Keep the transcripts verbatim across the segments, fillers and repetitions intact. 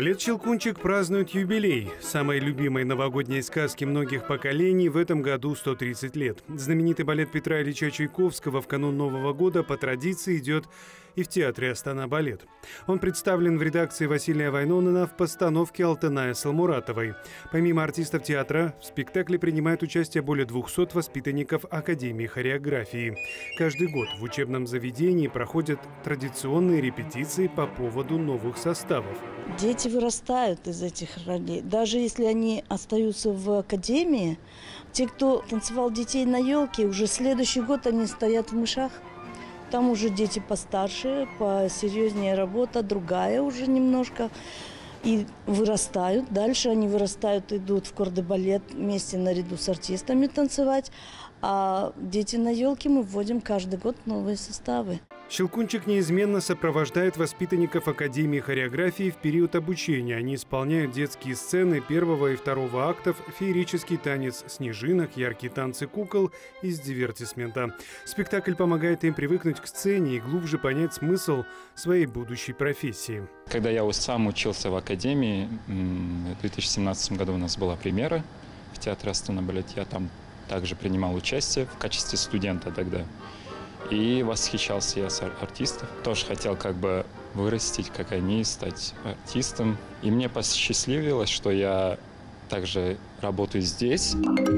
Балет «Щелкунчик» празднует юбилей. Самой любимой новогодней сказки многих поколений в этом году сто тридцать лет. Знаменитый балет Петра Ильича Чайковского в канун Нового года по традиции идет и в театре «Астана балет». Он представлен в редакции Василия Вайнонена в постановке Алтыная Салмуратовой. Помимо артистов театра, в спектакле принимают участие более двухсот воспитанников Академии хореографии. Каждый год в учебном заведении проходят традиционные репетиции по поводу новых составов. Дети вырастают из этих ролей. Даже если они остаются в академии, те, кто танцевал детей на елке, уже следующий год они стоят в мышах. Там уже дети постарше, посерьезнее работа, другая уже немножко. И вырастают. Дальше они вырастают, идут в кордебалет вместе наряду с артистами танцевать. А дети на елке мы вводим каждый год новые составы. «Щелкунчик» неизменно сопровождает воспитанников Академии хореографии в период обучения. Они исполняют детские сцены первого и второго актов, феерический танец снежинок, яркие танцы кукол из дивертисмента. Спектакль помогает им привыкнуть к сцене и глубже понять смысл своей будущей профессии. Когда я сам учился в Академии, в две тысячи семнадцатом году у нас была премьера в театре «Астана балет». Я там также принимал участие в качестве студента тогда. И восхищался я с артистов. Тоже хотел как бы вырастить, как они, стать артистом. И мне посчастливилось, что я также работаю здесь.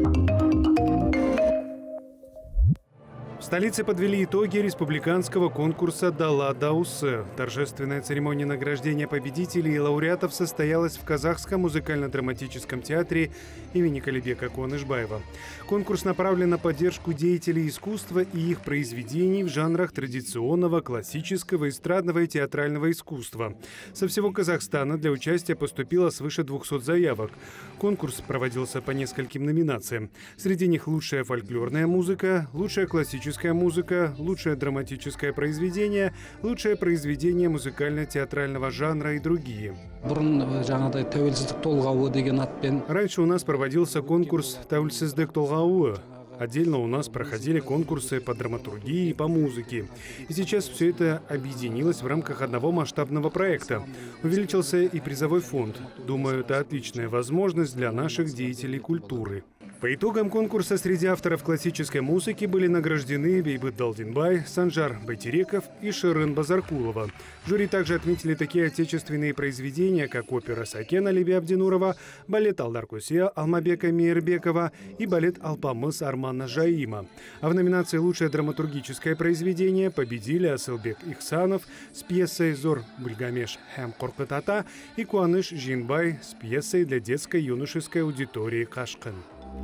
В столице подвели итоги республиканского конкурса «Дала Даусы». Торжественная церемония награждения победителей и лауреатов состоялась в Казахском музыкально-драматическом театре имени Калибека Куанышбаева. Конкурс направлен на поддержку деятелей искусства и их произведений в жанрах традиционного, классического, эстрадного и театрального искусства. Со всего Казахстана для участия поступило свыше двухсот заявок. Конкурс проводился по нескольким номинациям. Среди них лучшая фольклорная музыка, лучшая классическая музыка, лучшее драматическое произведение, лучшее произведение музыкально-театрального жанра и другие. Раньше у нас проводился конкурс «Тәуелсіздік толғауы». Отдельно у нас проходили конкурсы по драматургии и по музыке. И сейчас все это объединилось в рамках одного масштабного проекта. Увеличился и призовой фонд. Думаю, это отличная возможность для наших деятелей культуры. По итогам конкурса среди авторов классической музыки были награждены Бейбыт Далдинбай, Санжар Байтереков и Шырын Базаркулова. Жюри также отметили такие отечественные произведения, как опера «Сакен» Алиби Абдинурова, балет «Алдар-Кусия» Алмабека Мейербекова и балет «Алпамыс» Армана Жаима. А в номинации «Лучшее драматургическое произведение» победили Асылбек Ихсанов с пьесой «Зор Бульгамеш Хэм Коркытата» и Куаныш Жинбай с пьесой для детской и юношеской аудитории «Кашкын».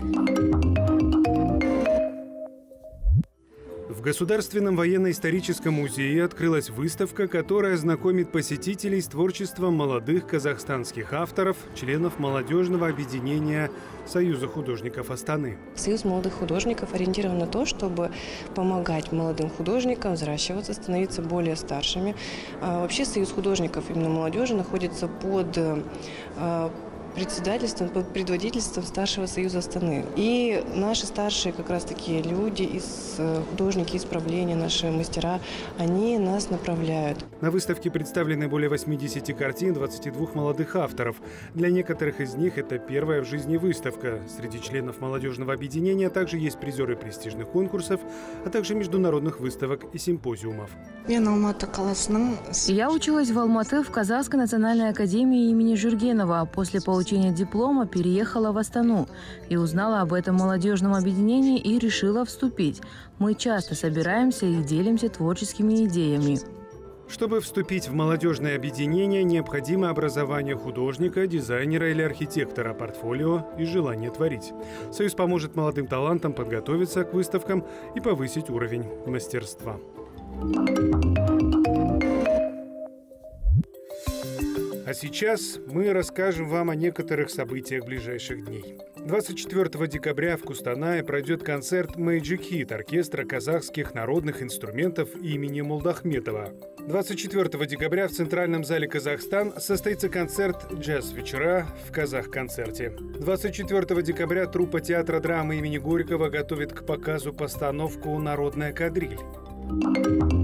В Государственном военно-историческом музее открылась выставка, которая знакомит посетителей с творчеством молодых казахстанских авторов, членов молодежного объединения Союза художников Астаны. Союз молодых художников ориентирован на то, чтобы помогать молодым художникам взращиваться, становиться более старшими. Вообще Союз художников именно молодежи находится под председательством, под предводительством старшего союза Астаны. И наши старшие как раз такие люди, из художники, исправления, наши мастера, они нас направляют. На выставке представлены более восьмидесяти картин двадцати двух молодых авторов. Для некоторых из них это первая в жизни выставка. Среди членов молодежного объединения также есть призеры престижных конкурсов, а также международных выставок и симпозиумов. Я училась в Алматы в Казахской национальной академии имени Жургенова. После получения диплома переехала в Астану и узнала об этом молодежном объединении и решила вступить. Мы часто собираемся и делимся творческими идеями. Чтобы вступить в молодежное объединение, необходимо образование художника, дизайнера или архитектора, портфолио и желание творить. Союз поможет молодым талантам подготовиться к выставкам и повысить уровень мастерства. А сейчас мы расскажем вам о некоторых событиях ближайших дней. двадцать четвёртого декабря в Кустанае пройдет концерт Magic Hit оркестра казахских народных инструментов имени Молдахметова. двадцать четвёртого декабря в Центральном зале «Казахстан» состоится концерт «Джаз-вечера» в Казах-концерте. двадцать четвёртого декабря труппа театра драмы имени Горького готовит к показу постановку «Народная кадриль».